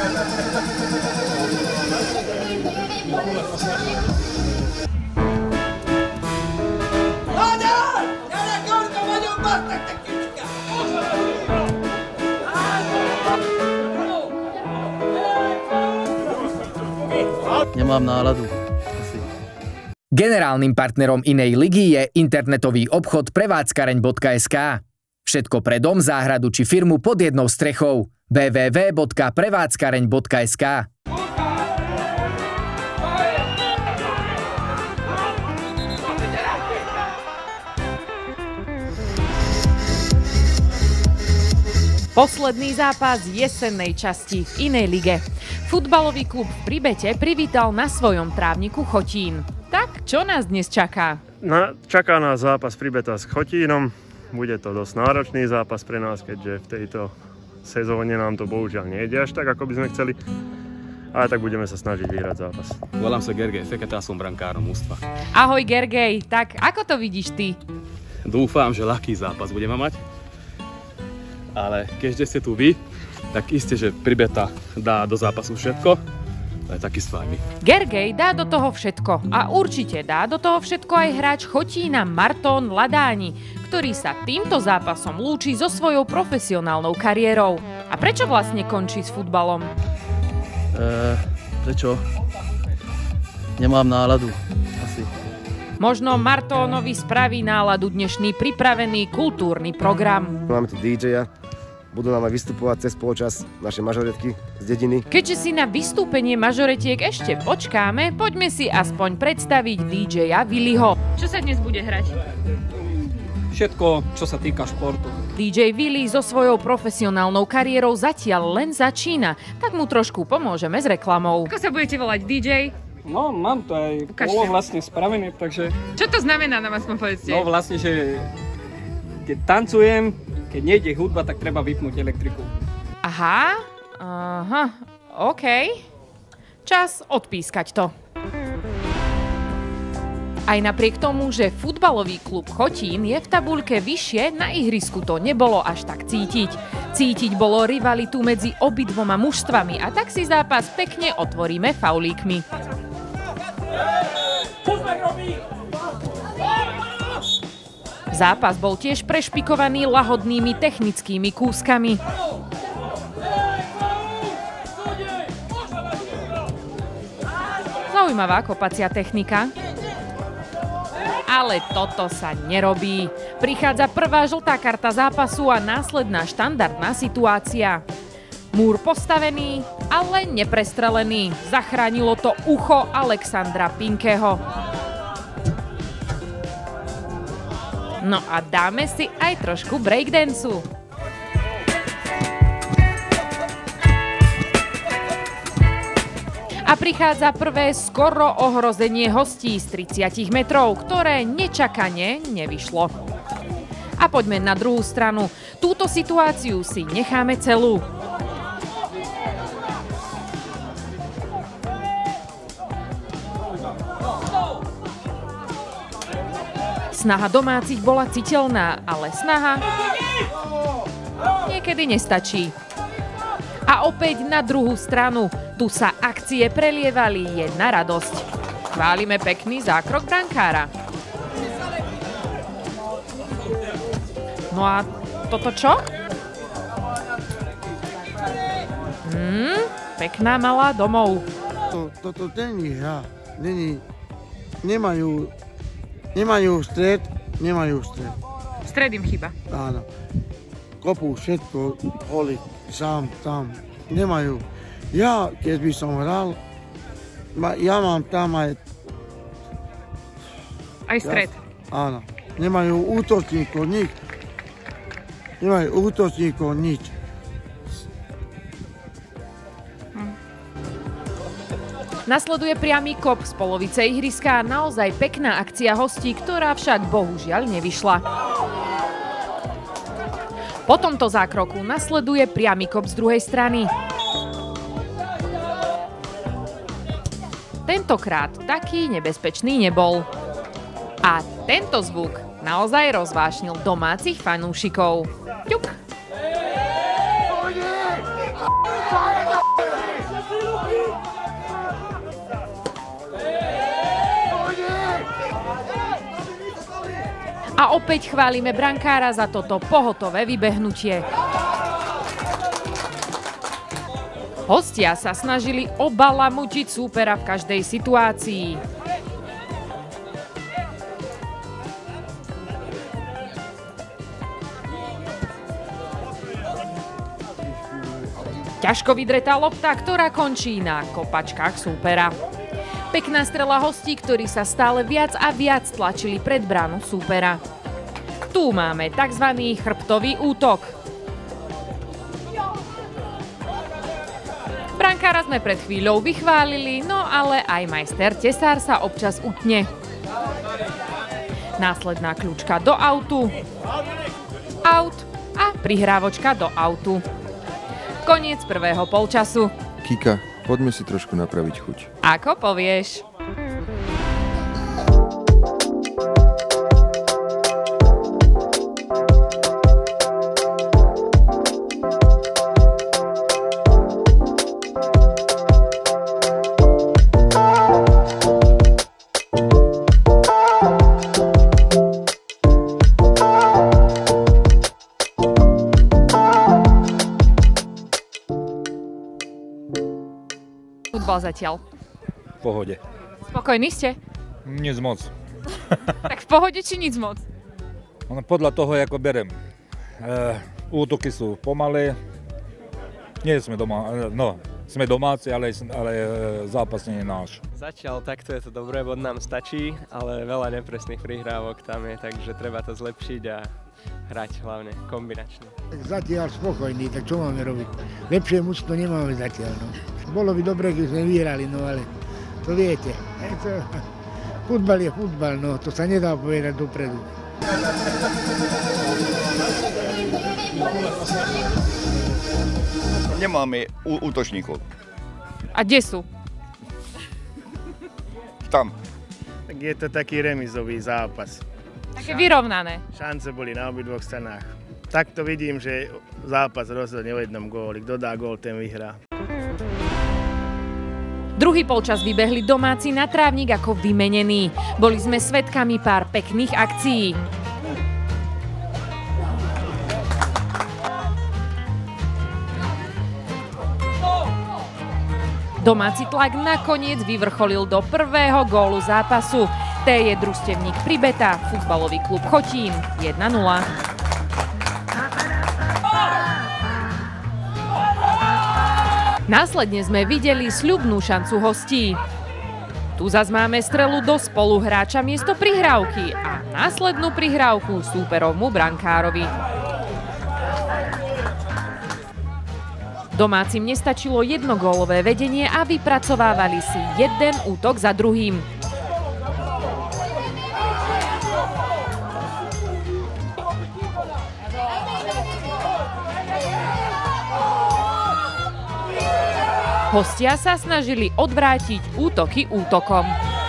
Nemám náladu. Generálnym partnerom inej ligy je internetový obchod prevádzkareň.sk. Všetko pre dom, záhradu či firmu pod jednou strechou. www.prevádzkareň.sk. Posledný zápas jesennej časti v inej lige. Futbalový klub v Pribete privítal na svojom trávniku Chotín. Tak, čo nás dnes čaká? Čaká nás zápas Pribeta s Chotínom. Bude to dosť náročný zápas pre nás, keďže v tejto sezóne nám to bohužiaľ nejde až tak, ako by sme chceli. Ale tak budeme sa snažiť vyhrať zápas. Volám sa Gergej Feketa, som brankárom ústva. Ahoj Gergej, tak ako to vidíš ty? Dúfam, že ľahký zápas budeme mať. Ale keďže ste tu vy, tak isté, že Pribeta dá do zápasu všetko, ale takisto aj my. Gergej dá do toho všetko a určite dá do toho všetko aj hráč Chotína Marton Ladáni, ktorý sa týmto zápasom lúči so svojou profesionálnou kariérou. A prečo vlastne končí s futbalom? Prečo? Nemám náladu. Asi. Možno Martónovi spraví náladu dnešný pripravený kultúrny program. Máme tu DJ-a. Budú nám aj vystupovať cez polčas naše mažoretky z dediny. Keďže si na vystúpenie mažoretiek ešte počkáme, poďme si aspoň predstaviť DJ-a Willyho. Čo sa dnes bude hrať? Všetko, čo sa týka športu. DJ Willy so svojou profesionálnou kariérou zatiaľ len začína, tak mu trošku pomôžeme s reklamou. Ako sa budete volať, DJ? No, mám to aj polo vlastne spravené, takže... Čo to znamená, nám aspoň povedzte? No vlastne, že keď tancujem, keď nejde hudba, tak treba vypnúť elektriku. Aha, OK. Čas odpískať to. Aj napriek tomu, že futbalový klub Chotín je v tabuľke vyššie, na ihrisku to nebolo až tak cítiť. Cítiť bolo rivalitu medzi obidvoma mužstvami a tak si zápas pekne otvoríme faulíkmi. Zápas bol tiež prešpikovaný lahodnými technickými kúskami. Zaujímavá kopacia technika. Ale toto sa nerobí. Prichádza prvá žltá karta zápasu a následná štandardná situácia. Múr postavený, ale neprestrelený. Zachránilo to ucho Alexandra Pinkeho. No a dáme si aj trošku breakdanceu. A prichádza prvé skoro ohrozenie hostí z 30 metrov, ktoré nečakane nevyšlo. A poďme na druhú stranu. Túto situáciu si necháme celú. Snaha domácich bola citeľná, ale snaha niekedy nestačí. A opäť na druhú stranu. Tu sa akcie prelievali, je na radosť. Chválime pekný zákrok brankára. No a toto čo? Pekná malá domov. Toto není hra. Nemajú stred. Stred im chyba. Áno. Kopú všetko, holi, sám, tam. Nemajú. Ja, keď by som hral, ja mám tam aj... Aj stred. Áno. Nemajú útočníkov, nič. Nasleduje priamy kop z polovice ihriska, naozaj pekná akcia hostí, ktorá však bohužiaľ nevyšla. Po tomto zákroku nasleduje priamy kop z druhej strany. Tentokrát taký nebezpečný nebol. A tento zvuk naozaj rozvášnil domácich fanúšikov. Ťuk! A opäť chválime brankára za toto pohotové vybehnutie. Hostia sa snažili obalamutiť súpera v každej situácii. Ťažko vydretá lopta, ktorá končí na kopačkách súpera. Pekná strela hostí, ktorí sa stále viac a viac tlačili pred bránu súpera. Tu máme tzv. Chrbtový útok. Brankára sme pred chvíľou vychválili, no ale aj majster tesár sa občas utne. Následná kľúčka do autu. Aut a prihrávočka do autu. Koniec prvého polčasu. Kika, poďme si trošku napraviť chuť. Ako povieš. Futbal zatiaľ. V pohode. Spokojní ste? Nic moc. Tak v pohode či nic moc? Podľa toho, ako berem. Útoky sú pomalé. Nie sme doma, sme domáci, ale zápas nie je náš. Zatiaľ takto je to dobré, bod nám stačí, ale veľa nepresných prihrávok tam je, takže treba to zlepšiť a hrať hlavne kombinačne. Zatiaľ spokojný, tak čo máme robiť? Lepšie mužstvo nemáme zatiaľ. No. Bolo by dobre, keď sme vyhrali, no ale to viete. Futbal je futbal, no to sa nedá povedať dopredu. Nemáme útočníkov. A kde sú? Tam. Tak je to taký remizový zápas. Také vyrovnané. Šance boli na obidvoch stranách. Takto vidím, že zápas rozhodne o jednom góli. Kto dá gól, ten vyhrá. Druhý polčas vybehli domáci na trávnik ako vymenení. Boli sme svedkami pár pekných akcií. Domáci tlak nakoniec vyvrcholil do prvého gólu zápasu. Té je družstevník Pribeta, futbalový klub Chotín 1-0. Následne sme videli sľubnú šancu hostí. Tu zas máme strelu do spoluhráča miesto prihrávky a následnú prihrávku súperovmu brankárovi. Domácim nestačilo jednogólové vedenie a vypracovávali si jeden útok za druhým. Hostia sa snažili odvrátiť útoky útokom.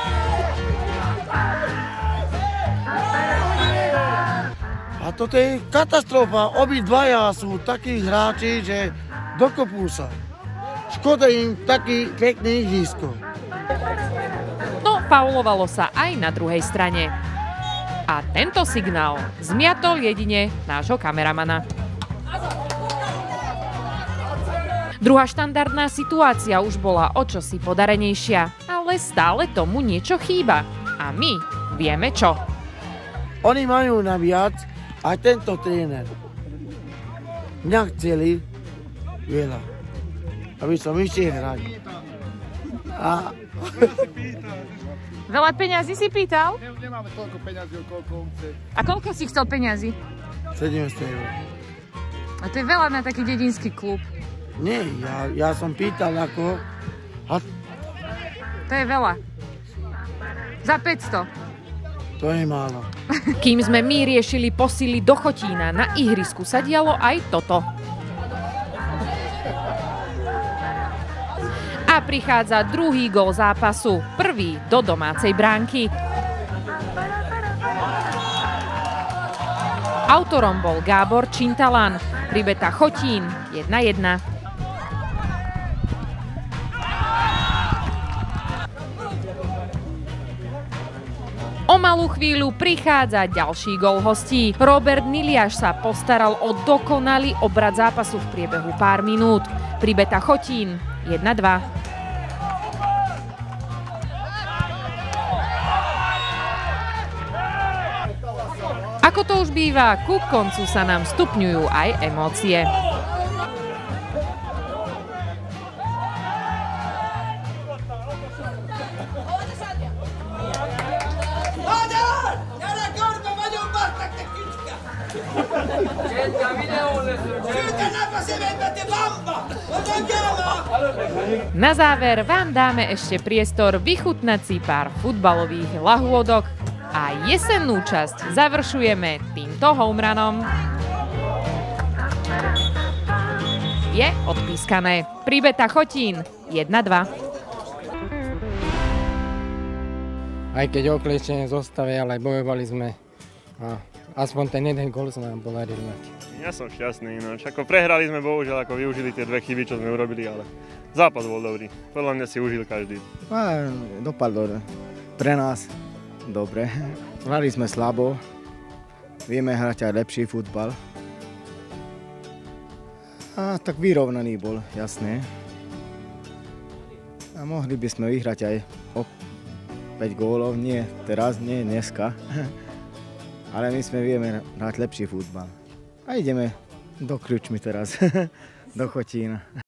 A toto je katastrofa. Obidvaja sú takí hráči, že dokopú sa. Škoda im taký pekný ihrisko. No, faulovalo sa aj na druhej strane. A tento signál zmiatol jedine nášho kameramana. Druhá štandardná situácia už bola o čosi podarenejšia, ale stále tomu niečo chýba. A my vieme čo. Oni majú naviac aj tento tréner. Mňa chceli veľa, aby som išiel hrať. Veľa peňazí si pýtal? Nemáme toľko peňazí, koľko on chce. A koľko si chcel peňazí? 700 eur. A to je veľa na taký dedinský klub. Nie, ja som pýtal ako... To je veľa. Za 500. To je málo. Kým sme my riešili posily do Chotína, na ihrisku sa dialo aj toto. A prichádza druhý gól zápasu, prvý do domácej bránky. Autorom bol Gábor Čintalan, Pribeta Chotín 1-1. O malú chvíľu prichádza ďalší gól hostí. Robert Niliaš sa postaral o dokonalý obrad zápasu v priebehu pár minút. Pribeta Chotín 1-2. Ako to už býva, ku koncu sa nám stupňujú aj emócie. Na záver vám dáme ešte priestor vychutnať si pár futbalových lahôdok a jesennú časť završujeme týmto homerunom. Je odpískané. Pribeta Chotín 1-2. Aj keď oklečenie zostave, ale bojovali sme a aspoň ten jeden gól sa nám podaril mať. Ja som šťastný, no ako prehrali sme bohužiaľ, ako využili tie dve chyby, čo sme urobili, ale zápas bol dobrý. Podľa mňa si užil každý. Dopadlo pre nás dobre. Hrali sme slabo, vieme hrať aj lepší futbal. A tak vyrovnaný bol, jasné. A mohli by sme vyhrať aj o 5 gólov, nie teraz, nie dneska. Ale my sme vieme hrať lepší futbal. A ideme do Kručmy teraz, do Chotína.